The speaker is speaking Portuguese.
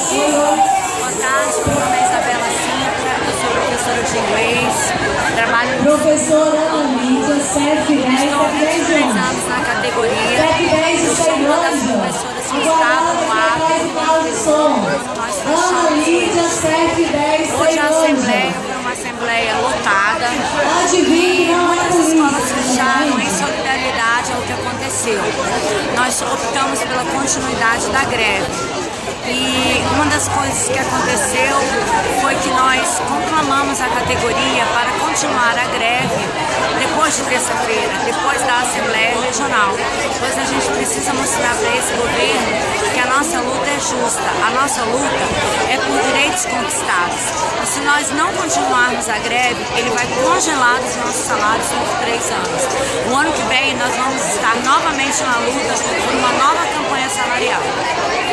Boa tarde, meu nome é Isabela Sintra, eu sou professora de inglês, trabalho no Professora Ana Lídia, CF10, estou há 23 anos na categoria. Eu sou uma das professoras que estavam no ato. Nós fechamos hoje a assembleia foi uma assembleia lotada e muitas escolas fecharam em solidariedade ao que aconteceu. Nós optamos pela continuidade da greve. E uma das coisas que aconteceu foi que nós conclamamos a categoria para continuar a greve depois de terça-feira, depois da Assembleia Regional. Pois a gente precisa mostrar para esse governo que a nossa luta é justa, a nossa luta é por direitos conquistados. E se nós não continuarmos a greve, ele vai congelar os nossos salários por 3 anos. O ano que vem nós vamos estar novamente na luta por uma nova campanha salarial.